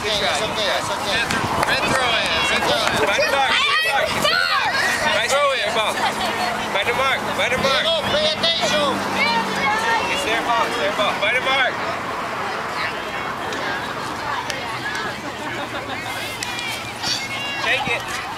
okay, that's okay, that's okay. Red throw in, red throw in. By the mark, nice throw in, ball. By the mark, by the mark. Pay attention. It's their ball, by the mark. Take it.